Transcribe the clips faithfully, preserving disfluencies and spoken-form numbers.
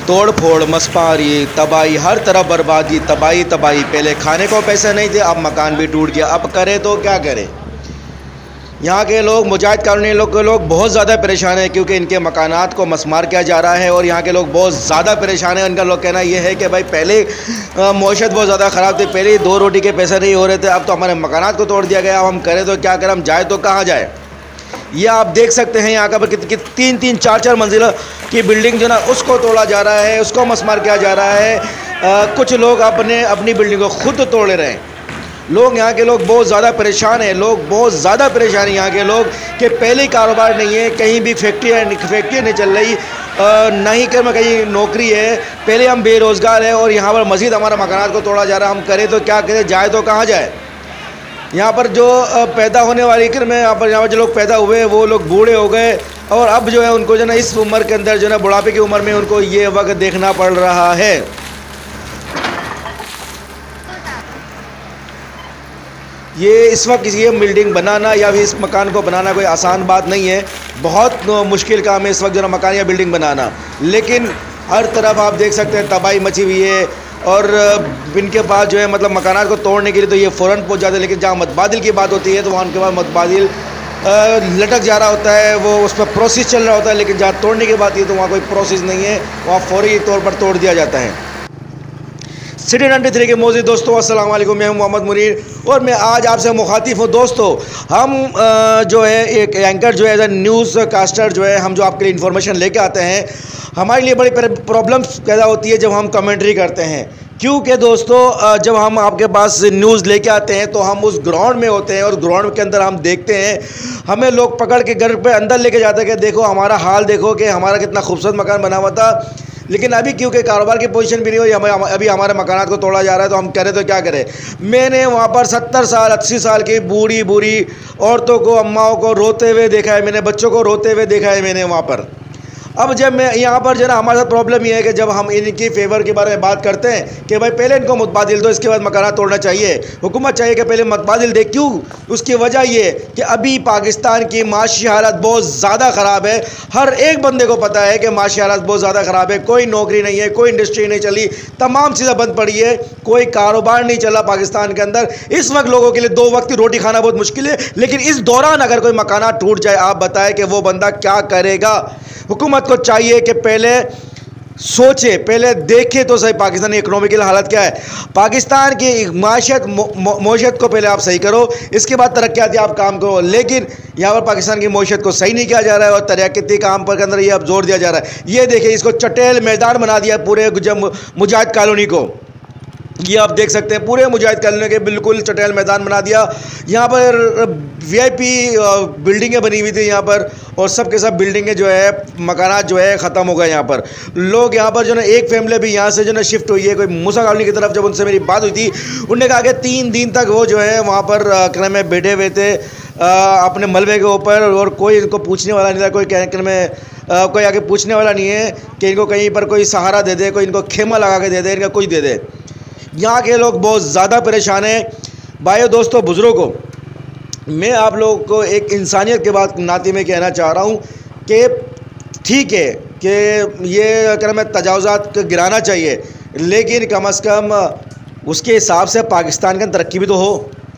तोड़ फोड़, मसपारी, तबाही, हर तरफ बर्बादी, तबाही तबाही। पहले खाने को पैसे नहीं थे, अब मकान भी टूट गया। अब करें तो क्या करें। यहाँ के लोग, मुजाहिद कॉलोनी लोग के लोग बहुत ज़्यादा परेशान हैं क्योंकि इनके मकानात को मसमार किया जा रहा है और यहाँ के लोग बहुत ज़्यादा परेशान हैं। उनका लोग कहना ये है कि भाई पहले मईशत बहुत ज़्यादा ख़राब थी, पहले ही दो रोटी के पैसे नहीं हो रहे थे, अब तो हमारे मकानात को तोड़ दिया गया। अब हम करें तो क्या करें, हम जाए तो कहाँ जाए। ये आप देख सकते हैं यहाँ का पर कि तीन तीन चार चार मंजिला की बिल्डिंग जो ना उसको तोड़ा जा रहा है, उसको मसमार किया जा रहा है। आ, कुछ लोग अपने अपनी बिल्डिंग को खुद तोड़ रहे हैं। लोग, यहाँ के लोग बहुत ज़्यादा परेशान हैं। लोग बहुत ज़्यादा परेशान हैं यहाँ के लोग कि पहले कारोबार नहीं है, कहीं भी फैक्ट्री फैक्ट्री नहीं चल रही, नहीं कि कहीं नौकरी है। पहले हम बेरोज़गार हैं और यहाँ पर मज़ीद हमारा मकानात को तोड़ा जा रहा है। हम करें तो क्या करें, जाए तो कहाँ जाए। यहाँ पर जो पैदा होने वाली फिर में यहाँ पर यहाँ पर जो लोग पैदा हुए वो लोग बूढ़े हो गए और अब जो है उनको जो है इस उम्र के अंदर जो है बुढ़ापे की उम्र में उनको ये वक्त देखना पड़ रहा है। ये इस वक्त किसी बिल्डिंग बनाना या भी इस मकान को बनाना कोई आसान बात नहीं है, बहुत मुश्किल काम है इस वक्त जो है मकान या बिल्डिंग बनाना। लेकिन हर तरफ आप देख सकते हैं तबाही मची हुई है और इनके पास जो है मतलब मकानात को तोड़ने के लिए तो ये फ़ौरन पहुंच जाते हैं। लेकिन जहाँ मतबादिल की बात होती है तो वहाँ उनके पास मतबादिल लटक जा रहा होता है, वो उस पर प्रोसेस चल रहा होता है। लेकिन जहाँ तोड़ने की बात है तो वहाँ कोई प्रोसेस नहीं है, वहाँ फौरी तौर पर तोड़ दिया जाता है। सिटी नाइन्टी थ्री के मौजूद दोस्तों, अस्सलाम वालेकुम, मैं हूं मोहम्मद मुनीर और मैं आज आपसे मुखातिब हूं। दोस्तों हम जो है एक एंकर जो है एज ए न्यूज़ कास्टर जो है हम जो आपके लिए इन्फॉर्मेशन लेके आते हैं, हमारे लिए बड़ी प्रॉब्लम्स पैदा होती है जब हम कमेंट्री करते हैं। क्योंकि दोस्तों जब हम आपके पास न्यूज़ लेके आते हैं तो हम उस ग्राउंड में होते हैं और ग्राउंड के अंदर हम देखते हैं, हमें लोग पकड़ के घर पे अंदर लेके जाते हैं कि देखो हमारा हाल, देखो कि हमारा कितना खूबसूरत मकान बना हुआ था। लेकिन अभी क्योंकि कारोबार की पोजीशन भी नहीं हुई, हमें अभी हमारे मकानात को तोड़ा जा रहा है तो हम करें तो क्या करें। मैंने वहाँ पर सत्तर साल अस्सी साल की बूढ़ी बूढ़ी औरतों को, अम्माओं को रोते हुए देखा है, मैंने बच्चों को रोते हुए देखा है मैंने वहाँ पर। अब जब मैं यहाँ पर जो ना हमारे साथ प्रॉब्लम ये है कि जब हम इनकी फेवर के बारे में बात करते हैं कि भाई पहले इनको मुतबादिल दो, इसके बाद मकानात तोड़ना चाहिए, हुकूमत चाहिए कि पहले मुतबादिल दे। क्यों? उसकी वजह ये कि अभी पाकिस्तान की माशी हालत बहुत ज़्यादा ख़राब है। हर एक बंदे को पता है कि माशी हालत बहुत ज़्यादा ख़राब है। कोई नौकरी नहीं है, कोई इंडस्ट्री नहीं चली, तमाम चीज़ें बंद पड़ी है, कोई कारोबार नहीं चला पाकिस्तान के अंदर। इस वक्त लोगों के लिए दो वक्त की रोटी खाना बहुत मुश्किल है। लेकिन इस दौरान अगर कोई मकानात टूट जाए, आप बताएं कि वो बंदा क्या करेगा। हुकूमत को चाहिए कि पहले सोचे, पहले देखे तो सही पाकिस्तान की इकोनॉमिकल हालत क्या है। पाकिस्तान की माशत मईशत को पहले आप सही करो, इसके बाद तरक्याती आप काम करो। लेकिन यहाँ पर पाकिस्तान की मईशत को सही नहीं किया जा रहा है और तरक्याती काम पर के अंदर ये अब जोर दिया जा रहा है। ये देखिए, इसको चटेल मैदान बना दिया पूरे मुजाहिद कॉलोनी को। ये आप देख सकते हैं पूरे मुजाहिद कॉलोनी के बिल्कुल चटेल मैदान बना दिया। यहाँ पर वीआईपी बिल्डिंगें बनी हुई थी यहाँ पर और सब के सब बिल्डिंगें जो है मकानात जो है ख़त्म हो गए। यहाँ पर लोग, यहाँ पर जो है एक फैमिली भी यहाँ से जो है शिफ्ट हुई है कोई मूसा कॉलोनी की तरफ। जब उनसे मेरी बात हुई थी, उन्होंने कहा कि तीन दिन तक वो जो है वहाँ पर कहने में बैठे हुए थे अपने मलबे के ऊपर और कोई इनको पूछने वाला नहीं था, कोई कहने में कोई आके पूछने वाला नहीं है कि इनको कहीं पर कोई सहारा दे दे, कोई इनको खेमा लगा के दे दे, इनका कुछ दे दे। यहाँ के लोग बहुत ज़्यादा परेशान हैं। भाइयों, दोस्तों, बुज़ुर्गों, मैं आप लोगों को एक इंसानियत के बाद नाते में कहना चाह रहा हूँ कि ठीक है कि ये अगर मैं तजावुज़ात को गिराना चाहिए, लेकिन कम अज़ कम उसके हिसाब से पाकिस्तान की तरक्की भी तो हो।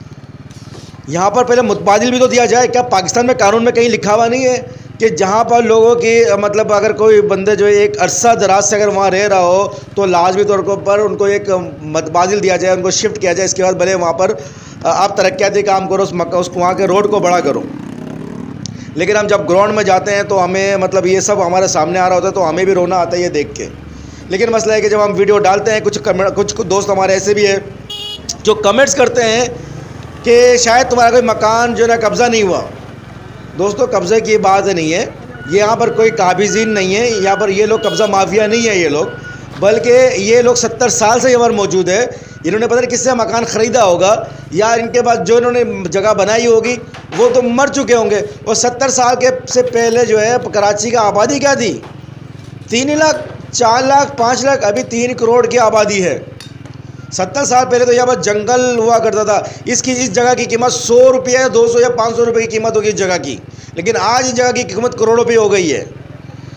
यहाँ पर पहले मुतबादिल भी तो दिया जाए। क्या पाकिस्तान में कानून में कहीं लिखा हुआ नहीं है कि जहाँ पर लोगों की मतलब अगर कोई बंदे जो है एक अरसा दराज से अगर वहाँ रह रहा हो तो लाजमी तौर पर उनको एक मुतबादिल दिया जाए, उनको शिफ्ट किया जाए। इसके बाद भले वहाँ पर आप तरक्याती काम करो, उस मक्का उस वहाँ के रोड को बड़ा करो। लेकिन हम जब ग्राउंड में जाते हैं तो हमें मतलब ये सब हमारे सामने आ रहा होता है तो हमें भी रोना आता है ये देख के। लेकिन मसला है कि जब हम वीडियो डालते हैं, कुछ कमेंट कुछ दोस्त हमारे ऐसे भी है जो कमेंट्स करते हैं कि शायद तुम्हारा कोई मकान जो है कब्ज़ा नहीं हुआ। दोस्तों, कब्ज़े की बात नहीं है, ये यहाँ पर कोई काबिज़ीन नहीं है, यहाँ पर ये लोग कब्ज़ा माफिया नहीं है ये लोग, बल्कि ये लोग सत्तर साल से यहाँ पर मौजूद है। इन्होंने पता नहीं किससे मकान ख़रीदा होगा या इनके पास जो इन्होंने जगह बनाई होगी वो तो मर चुके होंगे। और सत्तर साल के से पहले जो है कराची का आबादी क्या थी, तीन लाख चार लाख पाँच लाख, अभी तीन करोड़ की आबादी है। सत्तर साल पहले तो यहाँ पर जंगल हुआ करता था। इसकी इस जगह की कीमत सौ रुपये या दो सौ या पाँच सौ रुपये की कीमत होगी इस जगह की, लेकिन आज इस जगह की कीमत करोड़ों रुपये हो गई है।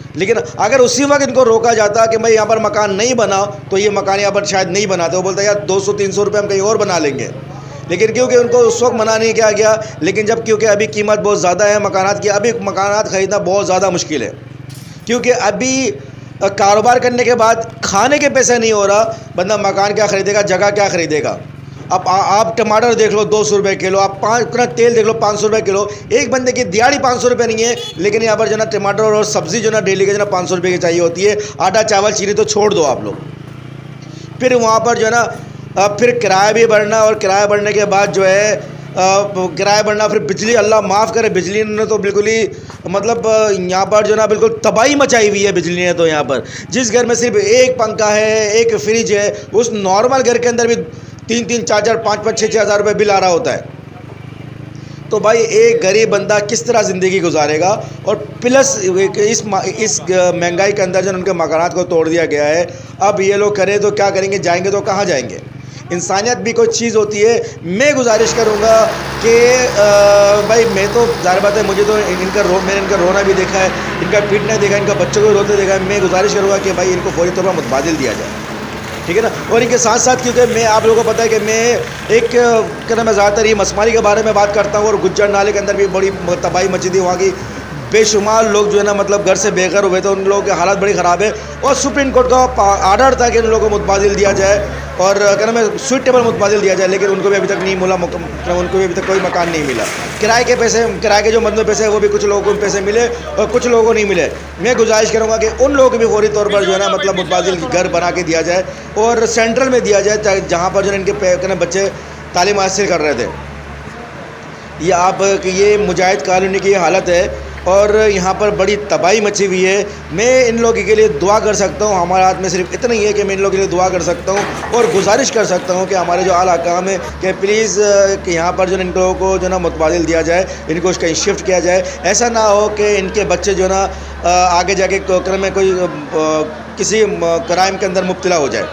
लेकिन अगर उसी वक्त इनको रोका जाता कि भाई यहाँ पर मकान नहीं बना, तो ये मकान यहाँ पर शायद नहीं बनाते। वो बोलता यार दो सौ तीन सौ रुपये हम कहीं और बना लेंगे। लेकिन क्योंकि उनको उस वक्त मना नहीं किया गया, लेकिन जब क्योंकि अभी कीमत बहुत ज़्यादा है मकानात की, अभी मकानात ख़रीदना बहुत ज़्यादा मुश्किल है, क्योंकि अभी कारोबार करने के बाद खाने के पैसे नहीं हो रहा, बंदा मकान क्या ख़रीदेगा, जगह क्या ख़रीदेगा। अब आ, आप टमाटर देख लो दो सौ रुपये किलो, आप पाँच इतना तेल देख लो पाँच सौ रुपये किलो। एक बंदे की दिहाड़ी पाँच सौ रुपये नहीं है, लेकिन यहाँ पर जो ना टमाटर और सब्ज़ी जो ना डेली के जो ना पाँच सौ रुपये की चाहिए होती है। आटा चावल चीनी तो छोड़ दो आप लोग, फिर वहाँ पर जो है ना फिर किराया भी बढ़ना, और किराया बढ़ने के बाद जो है किराया बढ़ना, फिर बिजली, अल्लाह माफ़ करे, बिजली ने तो बिल्कुल ही मतलब यहाँ पर जो ना बिल्कुल तबाही मचाई हुई है बिजली ने। तो यहाँ पर जिस घर में सिर्फ एक पंखा है, एक फ्रिज है, उस नॉर्मल घर के अंदर भी तीन तीन चार चार पाँच पाँच छः छः हज़ार रुपये बिल आ रहा होता है। तो भाई एक गरीब बंदा किस तरह ज़िंदगी गुजारेगा। और प्लस इस इस महंगाई के अंदर जो उनके मकानात को तोड़ दिया गया है, अब ये लोग करें तो क्या करेंगे, जाएंगे तो कहाँ जाएंगे। इंसानियत भी कोई चीज़ होती है। मैं गुजारिश करूँगा कि भाई मैं तो ज़ाहिर बात है, मुझे तो इनका रो मैंने इनका रोना भी देखा है, इनका पीटना देखा है, इनका बच्चों को रोते देखा है। मैं गुजारिश करूँगा कि भाई इनको फौरी तौर पर मुतबादिल दिया जाए, ठीक है ना। और इनके साथ साथ क्योंकि मैं आप लोगों को पता है कि मैं एक क्या मैं ज़्यादातर ये मसमारी के बारे में बात करता हूँ, और गुज्जर नाले के अंदर भी बड़ी तबाही मची थी। वहाँ की बेशुमार लोग जो है ना मतलब घर से बेघर हुए थे, उन लोगों की हालत बड़ी ख़राब है। और सुप्रीम कोर्ट का आर्डर था कि उन लोगों को मुतबादिल दिया जाए, और क्या नाम है सूटेबल मुतबादिल दिया जाए, लेकिन उनको भी अभी तक नहीं मिला, उनको भी अभी तक कोई मकान नहीं मिला। किराए के पैसे, किराए के जो मदनू पैसे हैं वो भी कुछ लोगों को पैसे मिले और कुछ लोगों को नहीं मिले। मैं गुजारिश करूँगा कि उन लोगों को भी फौरी तौर पर जो है ना मतलब मुतबादिल घर बना के दिया जाए, और सेंट्रल में दिया जाए जहाँ पर जो इनके क्या बच्चे तालीम हासिल कर रहे थे। ये आप ये मुजाहिद कॉलोनी की हालत है, और यहाँ पर बड़ी तबाही मची हुई है। मैं इन लोगों के लिए दुआ कर सकता हूँ, हमारे हाथ में सिर्फ इतना ही है कि मैं इन लोगों के लिए दुआ कर सकता हूँ और गुजारिश कर सकता हूँ कि हमारे जो आला काम है कि प्लीज़ कि यहाँ पर जो इन लोगों को जो ना मुतबादिल दिया जाए, इनको कहीं शिफ्ट किया जाए। ऐसा ना हो कि इनके बच्चे जो ना आगे जाके क्रम में कोई किसी क्राइम के अंदर मुब्तला हो जाए।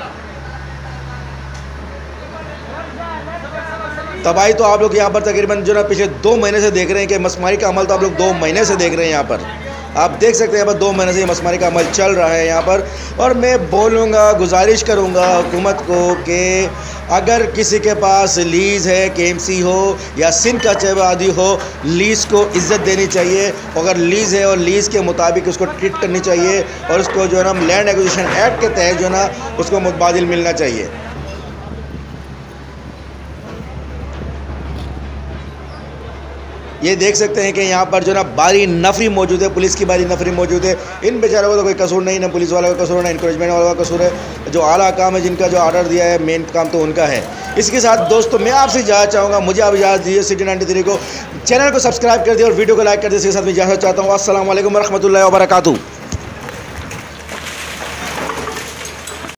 तबाही तो आप लोग यहाँ पर तकरीबन जो ना पिछले दो महीने से देख रहे हैं कि मसमारी का अमल तो आप लोग दो महीने से देख रहे हैं। यहाँ पर आप देख सकते हैं यहाँ पर दो महीने से ये मसमारी का अमल चल रहा है यहाँ पर। और मैं बोलूँगा, गुजारिश करूँगा हुकूमत को कि अगर किसी के पास लीज़ है, के एम सी हो या सिंध का चेवादी हो, लीज़ को इज़्ज़त देनी चाहिए। अगर लीज़ है और लीज़ के मुताबिक उसको ट्रीट करनी चाहिए, और उसको जो है ना लैंड एक्विजिशन एक्ट के तहत जो है ना उसको मुतबादिल मिलना चाहिए। ये देख सकते हैं कि यहाँ पर जो ना बारी नफरी मौजूद है, पुलिस की बारी नफरी मौजूद है। इन बेचारों को तो कोई कसूर नहीं, ना पुलिस वालों का कसूर, ना इंकरेजमेंट वालों का कसूर है। जो आला काम है, जिनका जो ऑर्डर दिया है, मेन काम तो उनका है। इसके साथ दोस्तों मैं आपसे इजाज़त चाहूँगा, मुझे आप इजाज़त दीजिए। सिटी नाइन्टी थ्री को चैनल को सब्सक्राइब कर दिए और वीडियो को लाइक कर दिए। इसके साथ मैं इजाज़त चाहता हूँ। अस्सलाम वालेकुम व रहमतुल्लाहि व बरकातुहू।